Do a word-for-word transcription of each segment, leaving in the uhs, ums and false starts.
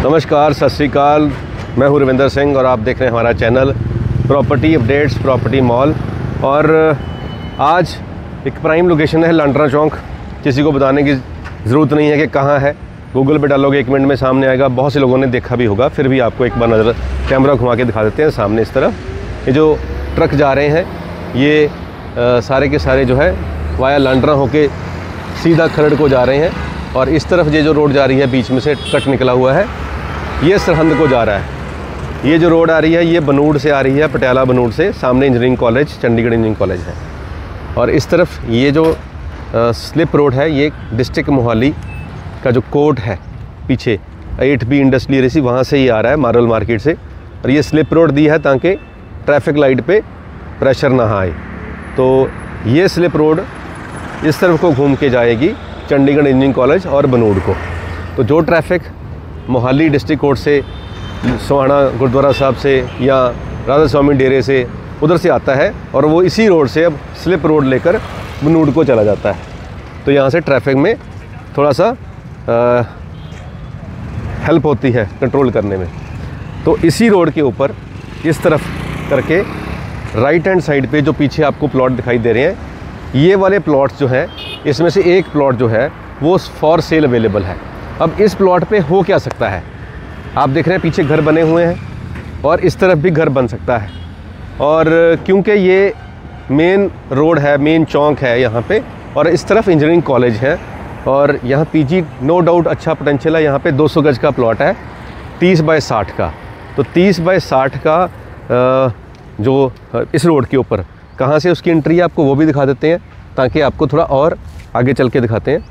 नमस्कार, सत श्री अकाल। मैं हूं रविंदर सिंह और आप देख रहे हैं हमारा channel property updates property mall. और आज एक प्राइम लोकेशन है लांड्रा चौक। किसी को बताने की ज़रूरत नहीं है कि कहाँ है, गूगल पे डालोगे एक मिनट में सामने आएगा। बहुत से लोगों ने देखा भी होगा, फिर भी आपको एक बार नज़र कैमरा घुमा के दिखा देते हैं। सामने इस तरफ ये जो ट्रक जा रहे हैं ये आ, सारे के सारे जो है वाया लांड्रा होके सीधा खरड़ को जा रहे हैं। और इस तरफ ये जो रोड जा रही है बीच में से कट निकला हुआ है, ये सरहंद को जा रहा है। ये जो रोड आ रही है ये बनूड़ से आ रही है, पटियाला बनूड़ से। सामने engineering college, Chandigarh engineering college है। और इस तरफ ये जो आ, स्लिप रोड है ये डिस्ट्रिक्ट मोहाली का जो कोर्ट है पीछे एट बी इंडस्ट्रियल एरिया, वहाँ से ही आ रहा है, मार्बल मार्केट से। और ये स्लिप रोड दी है ताकि ट्रैफिक लाइट पे प्रेशर ना आए। तो ये स्लिप रोड इस तरफ को घूम के जाएगी चंडीगढ़ इंजीनियरिंग कॉलेज और बनूड़ को। तो जो ट्रैफिक मोहाली डिस्ट्रिक्ट कोर्ट से, सोहाना गुरुद्वारा साहब से या राधा स्वामी डेरे से उधर से आता है और वो इसी रोड से अब स्लिप रोड लेकर बनूड़ को चला जाता है। तो यहाँ से ट्रैफिक में थोड़ा सा आ, हेल्प होती है कंट्रोल करने में। तो इसी रोड के ऊपर इस तरफ करके राइट हैंड साइड पे जो पीछे आपको प्लॉट दिखाई दे रहे हैं, ये वाले प्लॉट्स जो हैं इसमें से एक प्लॉट जो है वो फॉर सेल अवेलेबल है। अब इस प्लॉट पे हो क्या सकता है, आप देख रहे हैं पीछे घर बने हुए हैं और इस तरफ भी घर बन सकता है। और क्योंकि ये मेन रोड है, मेन चौक है यहाँ पे, और इस तरफ इंजीनियरिंग कॉलेज है और यहाँ पीजी नो डाउट अच्छा पोटेंशियल है। यहाँ पे दो सौ गज का प्लॉट है तीस बाय साठ का। तो तीस बाय साठ का जो इस रोड के ऊपर कहाँ से उसकी एंट्री है आपको वो भी दिखा देते हैं, ताकि आपको थोड़ा और आगे चल के दिखाते हैं।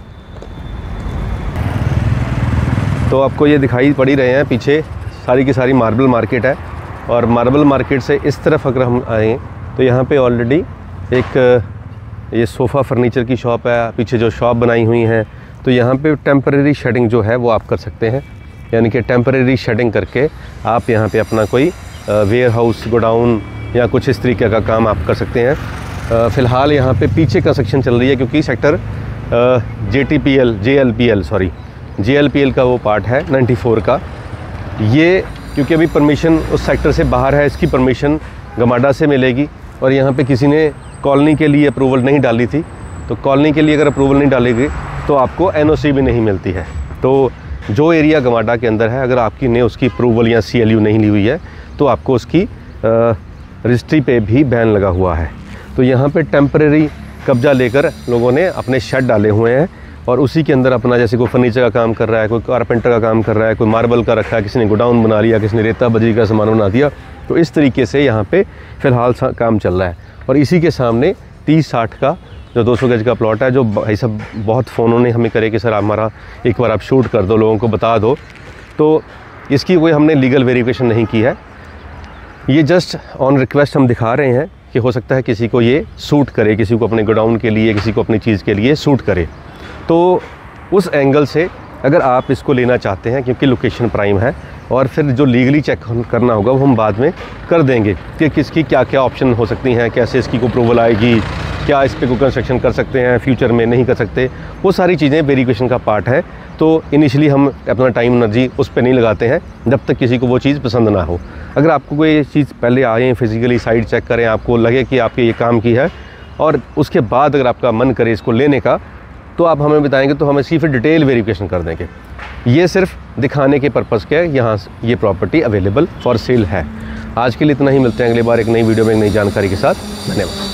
तो आपको ये दिखाई पड़ ही रहे हैं पीछे सारी की सारी मार्बल मार्केट है। और मार्बल मार्केट से इस तरफ अगर हम आएँ तो यहाँ पे ऑलरेडी एक ये सोफ़ा फर्नीचर की शॉप है, पीछे जो शॉप बनाई हुई हैं। तो यहाँ पे टेम्परेरी शेडिंग जो है वो आप कर सकते हैं, यानी कि टेम्परेरी शेडिंग करके आप यहाँ पे अपना कोई वेयर हाउस, गोडाउन या कुछ इस तरीके का काम आप कर सकते हैं। फ़िलहाल यहाँ पे पीछे कंस्ट्रक्शन चल रही है क्योंकि sector J T P L J L P L sorry J L P L का वो पार्ट है चौरानवे का। ये क्योंकि अभी परमिशन उस सेक्टर से बाहर है, इसकी परमिशन गमाडा से मिलेगी। और यहाँ पे किसी ने कॉलोनी के लिए अप्रूवल नहीं डाली थी, तो कॉलोनी के लिए अगर अप्रूवल नहीं डालेगी तो आपको एन ओ सी भी नहीं मिलती है। तो जो एरिया गमाडा के अंदर है, अगर आपकी ने उसकी अप्रूवल या सी एल यू नहीं ली हुई है तो आपको उसकी रजिस्ट्री पे भी बैन लगा हुआ है। तो यहाँ पे टेम्परेरी कब्जा लेकर लोगों ने अपने शेड डाले हुए हैं और उसी के अंदर अपना, जैसे कोई फर्नीचर का काम कर रहा है, कोई कारपेंटर का काम कर रहा है, कोई मार्बल का रखा है, किसी ने गोडाउन बना लिया, किसी ने रेता बजरी का सामान बना दिया। तो इस तरीके से यहाँ पे फ़िलहाल काम चल रहा है। और इसी के सामने तीस साठ का जो दो सौ गज का प्लॉट है, जो भाई सब बहुत फ़ोनों ने हमें करे कि सर हमारा एक बार आप शूट कर दो, लोगों को बता दो। तो इसकी कोई हमने लीगल वेरिफिकेशन नहीं की है, ये जस्ट ऑन रिक्वेस्ट हम दिखा रहे हैं कि हो सकता है किसी को ये सूट करे, किसी को अपने गोडाउन के लिए, किसी को अपनी चीज़ के लिए सूट करे। तो उस एंगल से अगर आप इसको लेना चाहते हैं, क्योंकि लोकेशन प्राइम है, और फिर जो लीगली चेक करना होगा वो हम बाद में कर देंगे कि किसकी क्या क्या ऑप्शन हो सकती हैं, कैसे इसकी को अप्रूवल आएगी, क्या इस पर कोई कंस्ट्रक्शन कर सकते हैं, फ्यूचर में नहीं कर सकते, वो सारी चीज़ें वेरिफिकेशन का पार्ट है। तो इनिशियली हम अपना टाइम एनर्जी उस पर नहीं लगाते हैं जब तक किसी को वो चीज़ पसंद ना हो। अगर आपको कोई चीज़ पहले आए, फिज़िकली साइड चेक करें, आपको लगे कि आपके ये काम की है, और उसके बाद अगर आपका मन करे इसको लेने का, तो आप हमें बताएंगे तो हम इसकी फिर डिटेल वेरिफिकेशन कर देंगे। ये सिर्फ दिखाने के पर्पज़ के यहाँ ये प्रॉपर्टी अवेलेबल फॉर सेल है। आज के लिए इतना ही, मिलते हैं अगली बार एक नई वीडियो में एक नई जानकारी के साथ। धन्यवाद।